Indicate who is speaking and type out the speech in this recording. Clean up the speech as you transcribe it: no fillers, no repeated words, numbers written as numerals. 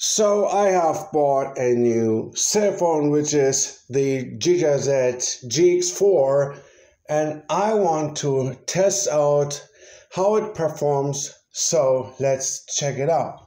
Speaker 1: So I have bought a new cell phone, which is the Gigaset GX4, and I want to test out how it performs. So let's check it out.